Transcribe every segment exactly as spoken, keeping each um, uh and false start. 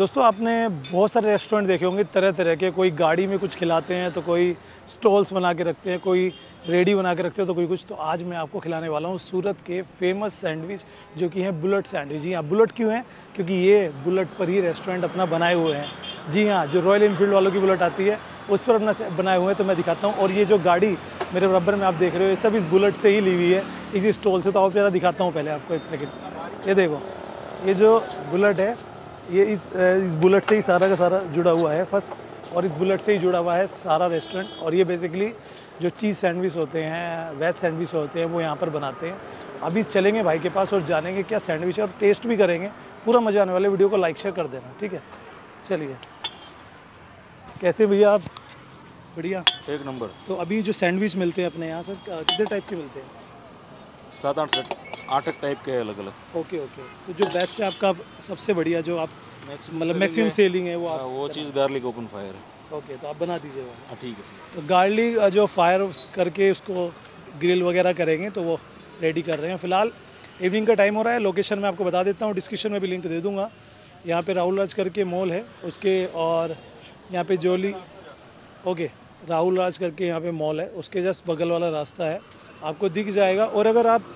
दोस्तों आपने बहुत सारे रेस्टोरेंट देखे होंगे तरह तरह के, कोई गाड़ी में कुछ खिलाते हैं तो कोई स्टॉल्स बना के रखते हैं, कोई रेडी बना के रखते हैं तो कोई कुछ। तो आज मैं आपको खिलाने वाला हूँ सूरत के फेमस सैंडविच जो कि हैं बुलेट सैंडविच। जी हाँ, बुलेट क्यों है? क्योंकि ये बुलेट पर ही रेस्टोरेंट अपना बनाए हुए हैं। जी हाँ, जो रॉयल इनफील्ड वालों की बुलेट आती है उस पर अपना बनाए हुए हैं। तो मैं दिखाता हूँ। और ये जो गाड़ी मेरे बराबर में आप देख रहे हो ये सब इस बुलेट से ही ली हुई है, इसी स्टॉल से। तो आप जरा दिखाता हूँ पहले आपको, एक सेकेंड। ये देखो, ये जो बुलेट है ये इस इस बुलेट से ही सारा का सारा जुड़ा हुआ है फर्स्ट, और इस बुलेट से ही जुड़ा हुआ है सारा रेस्टोरेंट। और ये बेसिकली जो चीज़ सैंडविच होते हैं, वेज सैंडविच होते हैं, वो यहाँ पर बनाते हैं। अभी चलेंगे भाई के पास और जानेंगे क्या सैंडविच है और टेस्ट भी करेंगे। पूरा मज़ा आने वाला है। वीडियो को लाइक शेयर कर देना, ठीक है? चलिए। कैसे भैया आप? बढ़िया, एक नंबर। तो अभी जो सैंडविच मिलते हैं अपने यहाँ सर, कितने टाइप के मिलते हैं? सात आठ सेट आठ टाइप के अलग अलग। Okay okay. तो जो बेस्ट है आपका, सबसे बढ़िया जो आप मतलब मैक्सिमम सेलिंग है वो आप? वो चीज़ गार्लिक ओपन फायर है। ओके, तो आप बना दीजिएगा। हाँ ठीक है। तो गार्लिक जो फायर करके उसको ग्रिल वगैरह करेंगे तो वो रेडी कर रहे हैं। फ़िलहाल इवनिंग का टाइम हो रहा है। लोकेशन मैं आपको बता देता हूँ, डिस्क्रिप्शन में भी लिंक दे दूँगा। यहाँ पे राहुल राज करके मॉल है उसके, और यहाँ पे जोली, ओके, राहुल राज करके यहाँ पे मॉल है, उसके जस्ट बगल वाला रास्ता है, आपको दिख जाएगा। और अगर आप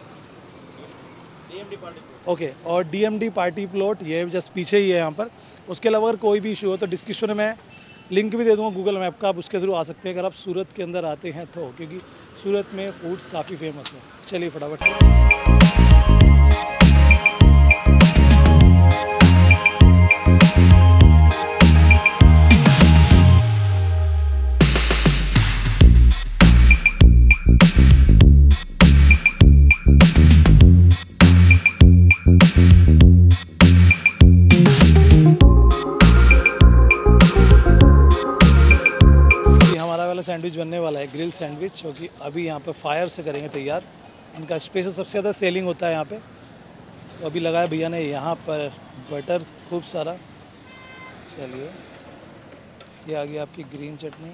ओके okay, और डीएमडी पार्टी प्लॉट ये जस्ट पीछे ही है यहाँ पर। उसके अलावा अगर कोई भी इशू हो तो डिस्क्रिप्शन में लिंक भी दे दूँगा गूगल मैप का, आप उसके थ्रू आ सकते हैं अगर आप सूरत के अंदर आते हैं तो, क्योंकि सूरत में फूड्स काफ़ी फेमस है। चलिए फटाफट से। सैंडविच बनने वाला है, ग्रिल सैंडविच, जो कि अभी यहाँ पे फायर से करेंगे तैयार। इनका स्पेशल सबसे ज़्यादा सेलिंग होता है यहाँ पे। तो अभी लगाया भैया ने यहाँ पर बटर खूब सारा। चलिए, ये आ गई आपकी ग्रीन चटनी।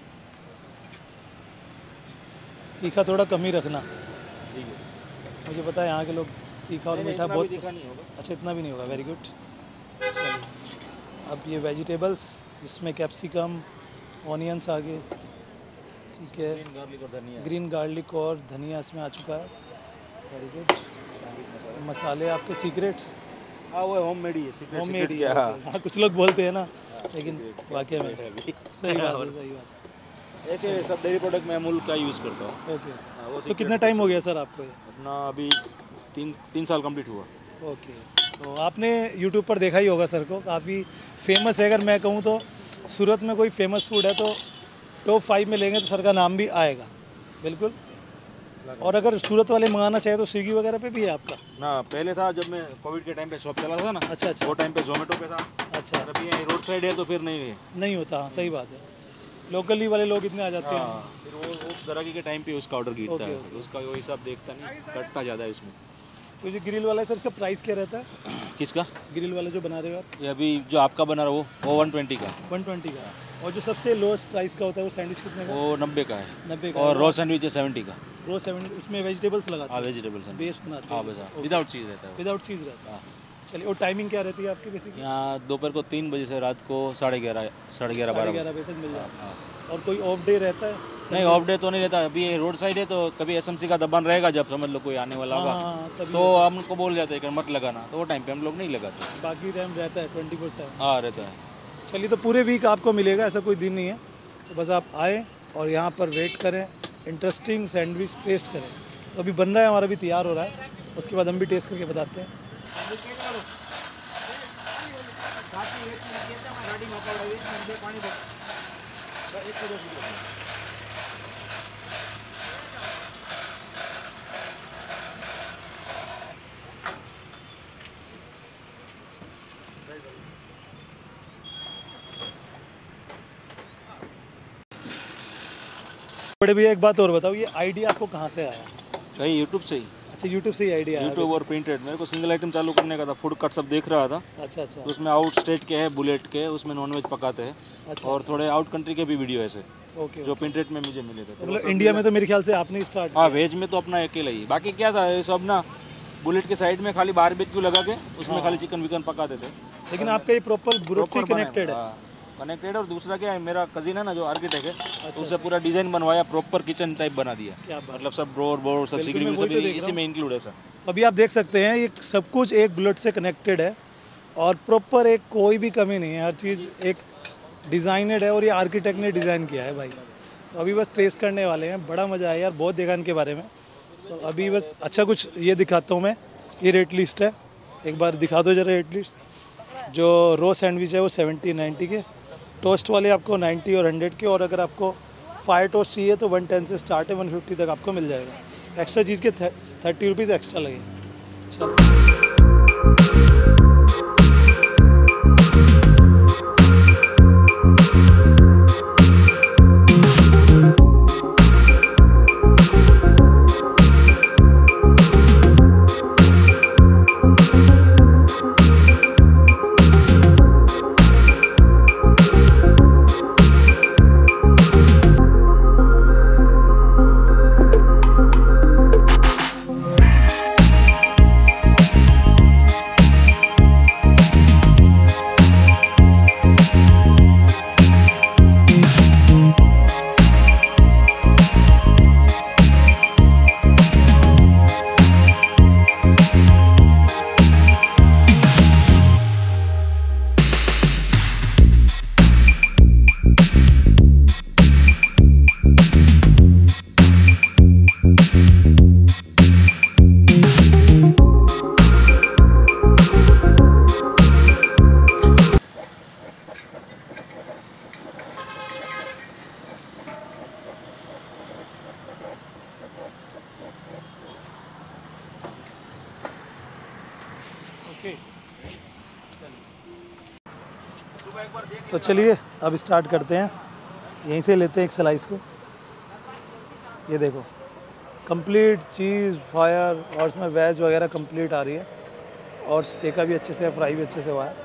तीखा थोड़ा कम ही रखना, ठीक है। मुझे पता है यहाँ के लोग तीखा और मीठा बहुत तीखा नहीं होगा। अच्छा, इतना भी नहीं होगा, वेरी गुड। चलिए, अब ये वेजिटेबल्स जिसमें कैप्सिकम, ऑनियंस आ गए, ठीक है, ग्रीन गार्लिक और धनिया, ग्रीन गार्लिक और धनिया इसमें आ चुका है, वेरी गुड। मसाले आपके सीक्रेट्स? हाँ, वो होम मेड ही है। होम मेड ही है। हाँ, कुछ लोग बोलते हैं ना, लेकिन वाकई में सही बात है, सही बात है। ऐसे सब डेयरी प्रोडक्ट मैं अमूल का यूज़ करता हूँ। ओके, तो कितना टाइम हो गया सर आपको? अपना अभी तीन तीन साल कंप्लीट हुआ। ओके, तो आपने यूट्यूब पर देखा ही होगा सर को, काफ़ी फेमस है। अगर मैं कहूँ तो सूरत में कोई फेमस फूड है तो टॉप फाइव में लेंगे तो सर का नाम भी आएगा, बिल्कुल। और अगर सूरत वाले मंगाना चाहे तो स्विगी वगैरह पे भी है आपका? ना, पहले था जब मैं कोविड के टाइम पे शॉप चला था ना। अच्छा अच्छा। वो टाइम पे जोमेटो पे था। अच्छा, अभी ये रोड साइड है तो फिर नहीं है, नहीं होता। हाँ, सही बात है, लोकली वाले लोग इतने आ जाते हैं। फिर वो वो ग्राहकी के टाइम पे उसका ऑर्डर गिरता है, उसका वो हिसाब देखता नहीं, कटता ज़्यादा है उसमें। तो जो ग्रिल वाला है सर, इसका प्राइस क्या रहता है? किसका? ग्रिल वाला जो बना रहे हो आप? ये अभी जो आपका बना रहा है वो वो वन ट्वेंटी का वन ट्वेंटी का। और जो सबसे लोएस्ट प्राइस का होता है वो सैंडविच कितने का? वो नब्बे का है। नब्बे का। और रो सैंडविच है सेवेंटी का। रो सेवन, उसमें वेजिटेबल्स लगाते हाँ, हैं? वेजिटेबल्स हैं, बेस बनाते हैं? हाँ बस, विदाउट चीज़ रहता है। विदाउट चीज़ रहता है। हाँ। चलिए, और टाइमिंग क्या रहती है आपकी बेसिकली? यहाँ दोपहर को तीन बजे से रात को साढ़े ग्यारह साढ़े ग्यारह बारह ग्यारह बजे तक मिल जाता हाँ। है। और कोई ऑफ डे रहता है? नहीं, ऑफ डे तो नहीं रहता। अभी ये रोड साइड है तो कभी एसएमसी का दबान रहेगा, जब समझ लो कोई आने वाला होगा तो हम उनको बोल जाते हैं कि मत लगाना, तो वो टाइम पे हम लोग नहीं लगाते। बाकी टाइम रहता है ट्वेंटी फोर सेवन? हाँ, रहता है। चलिए, तो पूरे वीक आपको मिलेगा, ऐसा कोई दिन नहीं है। तो बस आप आए और यहाँ पर वेट करें, इंटरेस्टिंग सैंडविच टेस्ट करें। तो अभी बन रहा है, हमारा भी तैयार हो रहा है, उसके बाद हम भी टेस्ट करके बताते हैं। बड़े भैया, एक बात और बताओ, ये आइडिया आपको कहाँ से आया? कहीं यूट्यूब से ही। अच्छा, यूट्यूब से ही आइडिया आया? यूट्यूब और प्रिंटेड। मेरे को सिंगल आइटम चालू करने का था, फूड कट सब देख रहा था। अच्छा अच्छा। तो उसमें आउट स्टेट के है, बुलेट के, उसमें नॉनवेज पकाते हैं। अच्छा, और थोड़े आउट कंट्री के भी वीडियो ऐसे ओके, जो प्रिंटेड में मुझे मिले थे। मतलब इंडिया में तो मेरे ख्याल से आपने स्टार्ट? हाँ, वेज में तो अपना अकेला ही। बाकी क्या था, ये सब ना बुलेट के साइड में खाली बारबेक्यू लगा के उसमें खाली चिकन विकन पकाते थे। लेकिन आपका ये प्रॉपर ब्रुट से कनेक्टेड है? कनेक्टेड। और दूसरा क्या है, मेरा कजिन है ना जो आर्किटेक्ट है, अच्छा, उससे पूरा डिजाइन बनवाया, प्रॉपर किचन टाइप बना दिया। क्या मतलब सब ड्रॉर बोर्ड सब सीलिंग सब इसी में इंक्लूड है सर। अभी आप देख सकते हैं ये सब कुछ एक बुलेट से कनेक्टेड है और प्रॉपर एक कोई भी कमी नहीं है, हर चीज़ एक डिज़ाइनेड है और ये आर्किटेक्ट ने डिज़ाइन किया है भाई। तो अभी बस टेस्ट करने वाले हैं, बड़ा मज़ा आया यार, बहुत देखा इनके बारे में। तो अभी बस अच्छा कुछ ये दिखाता हूँ मैं, ये रेट लिस्ट है, एक बार दिखा दो जरा रेट लिस्ट। जो रो सैंडविच है वो सेवेंटी नाइन्टी के, टोस्ट वाले आपको नाइन्टी और हंड्रेड के, और अगर आपको फायर टोस्ट चाहिए तो वन टेन से स्टार्ट है, वन फिफ्टी तक आपको मिल जाएगा। एक्स्ट्रा चीज़ के थर्टी रुपीज़ एक्स्ट्रा लगेगा। चलो तो चलिए अब स्टार्ट करते हैं, यहीं से लेते हैं एक स्लाइस को। ये देखो कंप्लीट चीज़ फायर और इसमें वेज वगैरह कंप्लीट आ रही है, और सेका भी अच्छे से है, फ्राई भी अच्छे से हुआ है।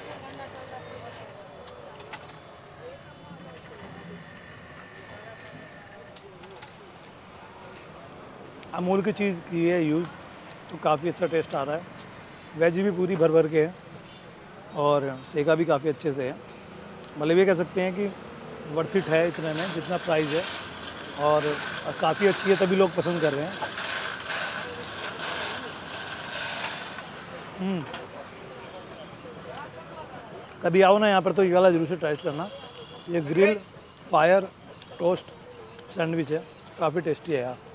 अमूल की चीज़ की है यूज़, तो काफ़ी अच्छा टेस्ट आ रहा है। वेज भी पूरी भर भर के है और सेका भी काफ़ी अच्छे से है। मतलब ये कह सकते हैं कि वर्थ इट है इतने में जितना प्राइस है, और काफ़ी अच्छी है तभी लोग पसंद कर रहे हैं। हम्म कभी आओ ना यहाँ पर तो ये वाला जरूर से ट्राई करना। ये ग्रिल फायर टोस्ट सैंडविच है, काफ़ी टेस्टी है यार।